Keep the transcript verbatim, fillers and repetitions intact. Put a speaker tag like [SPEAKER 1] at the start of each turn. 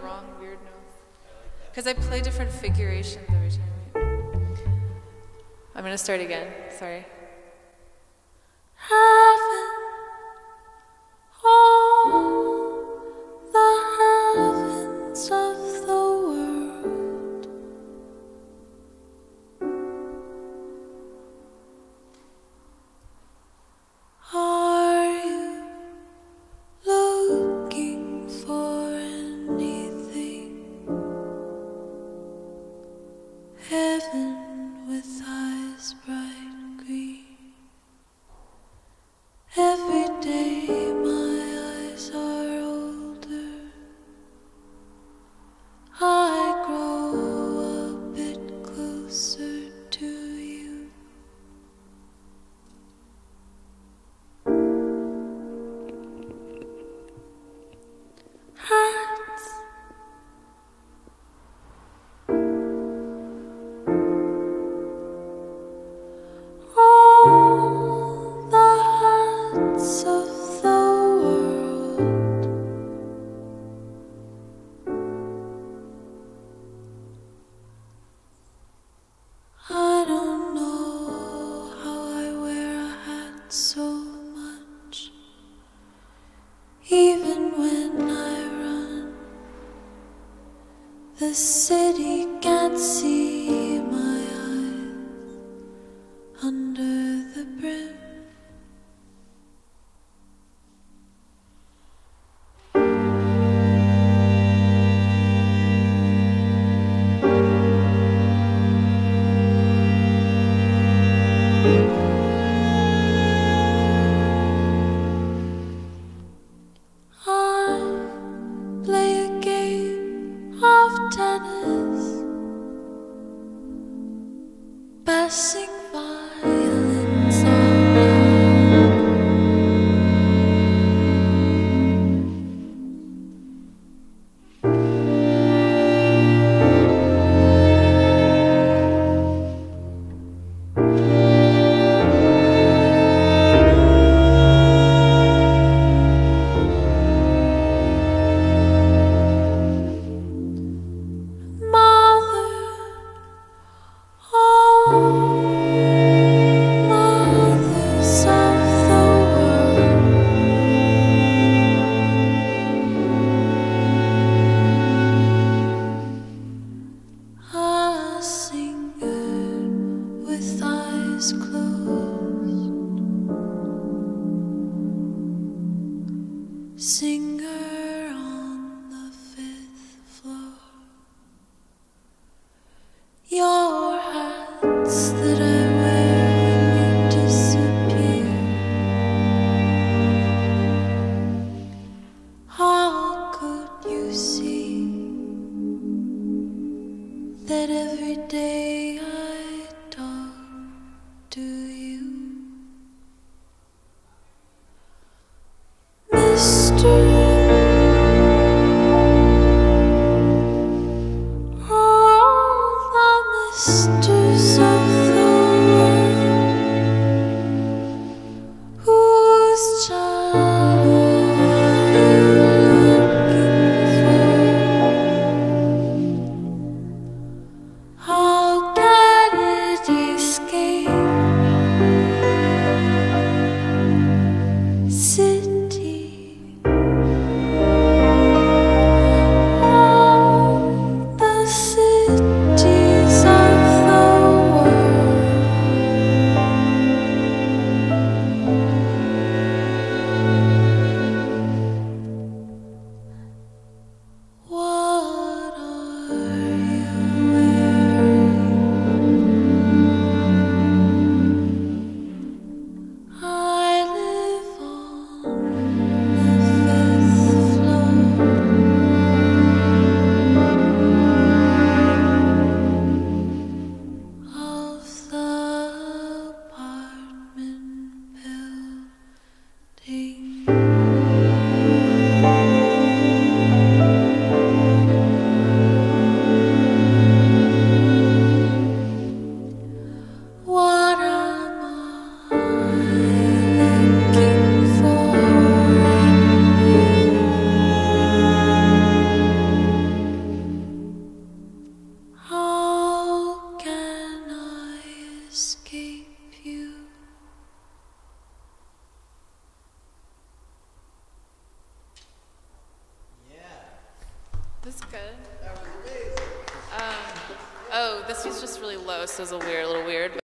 [SPEAKER 1] wrong weird notes. Because I play different figurations every time. I'm going to start again. Sorry. Heaven, all the heavens of the world. Are you looking for anything? Heaven with eyes bright green. Every day my eyes are older. I grow a bit closer to you. Hats. All the hats of the world. I don't know how I wear a hat so much. Even when I run, the city can't see my eyes under the brim. I play a game of tennis, passing violins all Mother, oh, mothers of the world. A singer with eyes closed, singer on the fifth floor. Your hats that I wear when you disappear. How could you see that every day I talk to you? Mystery. All the misters of the world. Whose child are you looking for? How was good. That was amazing. Um, oh, this was just really low, so it was a weird, a little weird.